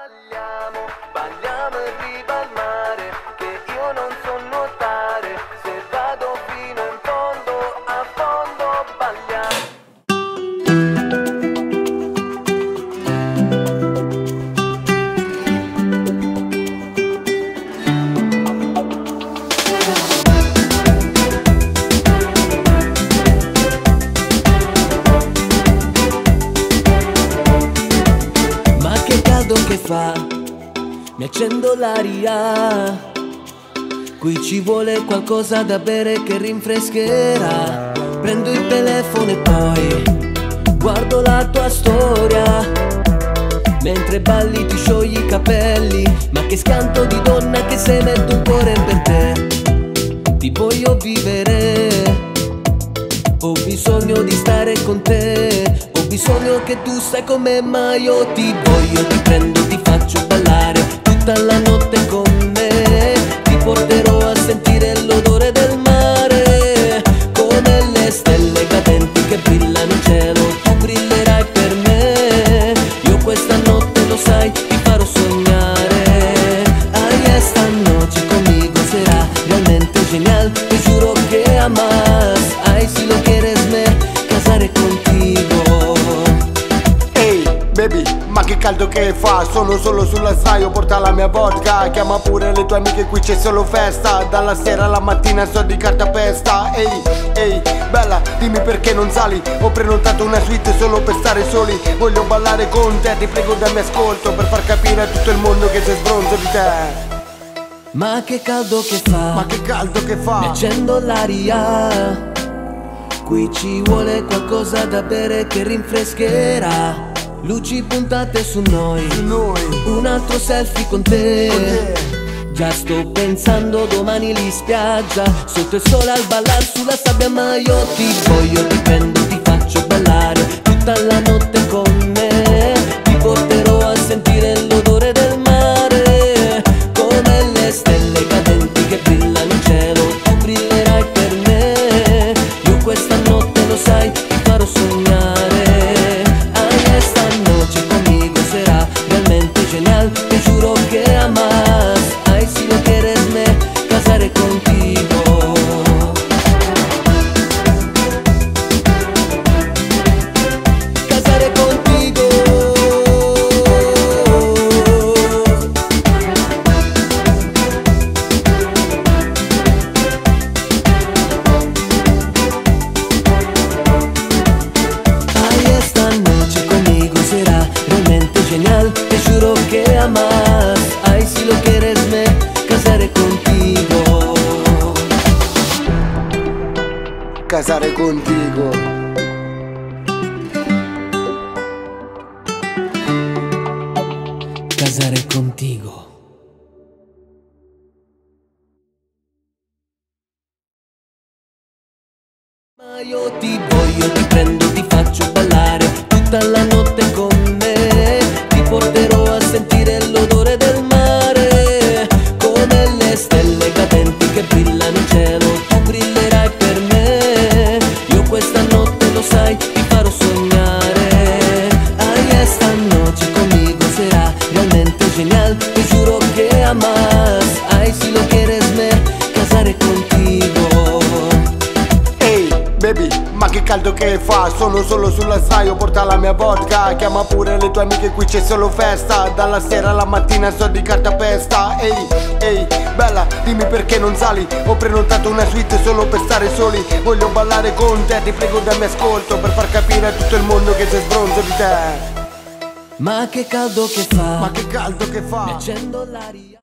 Balliamo, balliamo in riva al mare, che io non so nuotare, se vado fino in fondo, a fondo balliamo. Ma che caldo che fa, mi accendo l'aria. Qui ci vuole qualcosa da bere che rinfrescherà. Prendo il telefono e poi guardo la tua storia. Mentre balli ti sciogli i capelli. Ma che scanto di donna che sei, metto un cuore per te. Ti voglio vivere, ho bisogno di stare con te. Ho bisogno che tu stai con me, ma io ti voglio. Ti prendo, ti faccio ballare tutta la notte con me. Ti porterò a sentire l'odore del mare, come le stelle cadenti che brillano in cielo. Tu brillerai per me. Io questa notte, lo sai, ti farò sognare. Ay, esta noche conmigo será realmente genial. Te juro que amas. Ay, si lo quieres me casaré contigo. Ehi, baby, ma che caldo che fa. Sono solo sulla sdraio, porta la mia vodka. Chiama pure le tue amiche, qui c'è solo festa. Dalla sera alla mattina sto di cartapesta. Ehi, ehi, bella, dimmi perché non sali. Ho prenotato una suite solo per stare soli. Voglio ballare con te, ti prego dammi ascolto, per far capire a tutto il mondo che c'è sbronzo di te. Ma che caldo che fa, Ma che caldo che mi fa. accendo l'aria. Qui ci vuole qualcosa da bere che rinfrescherà. Luci puntate su noi, un altro selfie con te. Già sto pensando domani lì in spiaggia, sotto il sole al ballar sulla sabbia. Ma io ti voglio, ti prendo, ti faccio ballare tutta la notte con me. Ti porterò a sentire l'odore del mare, come le stelle cadenti che brillano in cielo. Tu brillerai per me. Io questa notte, lo sai, ti farò sognare. Ay, esta noche conmigo será realmente genial. Te juro que amas. Ay, si lo quieres me casaré contigo. Casaré contigo. Ay, esta noche conmigo será realmente genial. Te juro que amas. Ay, si lo quieres me casaré contigo. Casare contigo. Casaré contigo. Ma io ti voglio, ti prendo, ti faccio ballare tutta la notte con me. Ti porterò a sentire l'odore del mare, come le stelle cadenti che brillano in cielo. Tu brillerai per me. Io questa notte, lo sai, ti farò sognare. Ay, esta noche conmigo será realmente genial. Te juro que amas. Ay, si lo quieres me casaré contigo. Ehi, baby, ma che caldo che fa. Sono solo sulla sdraio, porta la mia vodka. Chiama pure le tue amiche, qui c'è solo festa. Dalla sera alla mattina sto di cartapesta. Ehi, ehi, bella, dimmi perché non sali. Ho prenotato una suite solo per stare soli. Voglio ballare con te, ti prego dammi ascolto, per far capire a tutto il mondo che c'è sbronzo di te. Ma che caldo che fa, Ma che caldo che mi fa. accendo l'aria.